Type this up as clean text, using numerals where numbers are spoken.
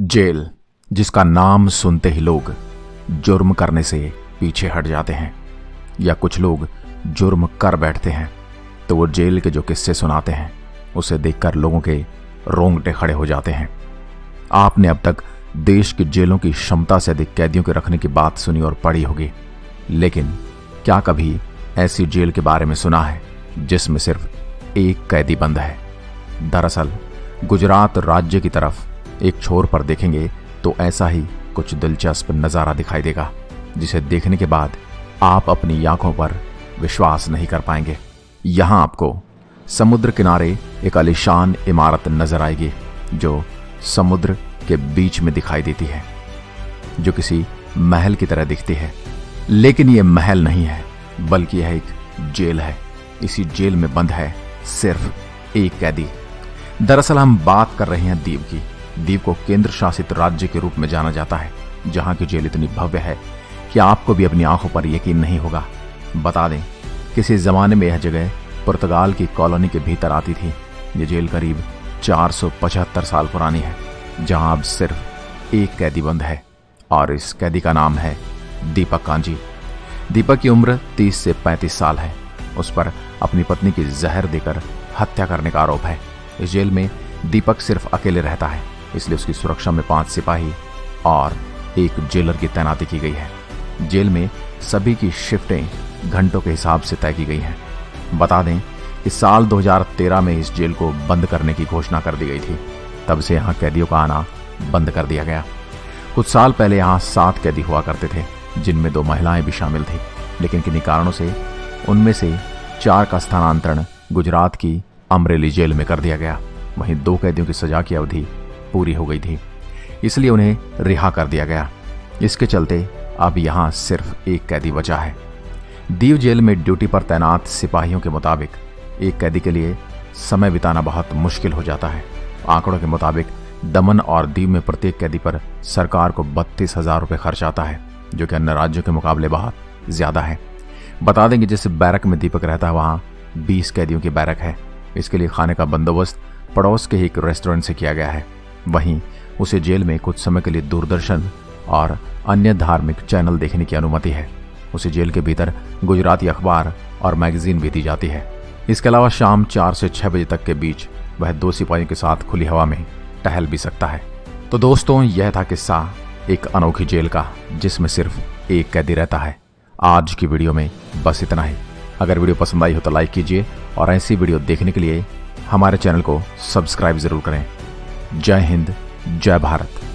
Jail, जिसका नाम सुनते ही लोग जुर्म करने से पीछे हट जाते हैं या कुछ लोग जुर्म कर बैठते हैं तो वो जेल के जो किस्से सुनाते हैं उसे देखकर लोगों के रोंगटे खड़े हो जाते हैं। आपने अब तक देश की जेलों की क्षमता से अधिक कैदियों के रखने की बात सुनी और पढ़ी होगी, लेकिन क्या कभी ऐसी जेल के बारे में सुना है जिसमें सिर्फ एक कैदी बंद है? दरअसल गुजरात राज्य की तरफ एक छोर पर देखेंगे तो ऐसा ही कुछ दिलचस्प नजारा दिखाई देगा, जिसे देखने के बाद आप अपनी आंखों पर विश्वास नहीं कर पाएंगे। यहां आपको समुद्र किनारे एक आलीशान इमारत नजर आएगी जो समुद्र के बीच में दिखाई देती है, जो किसी महल की तरह दिखती है। लेकिन यह महल नहीं है, बल्कि यह एक जेल है। इसी जेल में बंद है सिर्फ एक कैदी। दरअसल हम बात कर रहे हैं दीव की। दीव को केंद्र शासित राज्य के रूप में जाना जाता है, जहां की जेल इतनी भव्य है कि आपको भी अपनी आंखों पर यकीन नहीं होगा। बता दें, किसी जमाने में यह जगह पुर्तगाल की कॉलोनी के भीतर आती थी। यह जेल करीब 475 साल पुरानी है, जहां अब सिर्फ एक कैदी बंद है और इस कैदी का नाम है दीपक कांजी। दीपक की उम्र 30 से 35 साल है। उस पर अपनी पत्नी की जहर देकर हत्या करने का आरोप है। इस जेल में दीपक सिर्फ अकेले रहता है, इसलिए उसकी सुरक्षा में 5 सिपाही और एक जेलर की तैनाती की गई है। जेल में सभी की शिफ्टें घंटों के हिसाब से तय की गई हैं। बता दें कि साल 2013 में इस जेल को बंद करने की घोषणा कर दी गई थी। तब से यहाँ कैदियों का आना बंद कर दिया गया। कुछ साल पहले यहाँ 7 कैदी हुआ करते थे, जिनमें 2 महिलाएं भी शामिल थी, लेकिन किन्हीं कारणों से उनमें से 4 का स्थानांतरण गुजरात की अमरेली जेल में कर दिया गया। वहीं 2 कैदियों की सजा की अवधि पूरी हो गई थी, इसलिए उन्हें रिहा कर दिया गया। इसके चलते अब यहाँ सिर्फ एक कैदी बचा है। दीव जेल में ड्यूटी पर तैनात सिपाहियों के मुताबिक एक कैदी के लिए समय बिताना बहुत मुश्किल हो जाता है। आंकड़ों के मुताबिक दमन और दीव में प्रत्येक कैदी पर सरकार को 32,000 रुपये खर्च आता है, जो कि अन्य राज्यों के मुकाबले बहुत ज्यादा है। बता दें कि जिस बैरक में दीपक रहता है वहाँ 20 कैदियों की बैरक है। इसके लिए खाने का बंदोबस्त पड़ोस के एक रेस्टोरेंट से किया गया है। वहीं उसे जेल में कुछ समय के लिए दूरदर्शन और अन्य धार्मिक चैनल देखने की अनुमति है। उसे जेल के भीतर गुजराती अखबार और मैगजीन भी दी जाती है। इसके अलावा शाम 4 से 6 बजे तक के बीच वह 2 सिपाहियों के साथ खुली हवा में टहल भी सकता है। तो दोस्तों, यह था किस्सा एक अनोखी जेल का, जिसमें सिर्फ एक कैदी रहता है। आज की वीडियो में बस इतना ही। अगर वीडियो पसंद आई हो तो लाइक कीजिए और ऐसी वीडियो देखने के लिए हमारे चैनल को सब्सक्राइब जरूर करें। जय हिंद, जय भारत।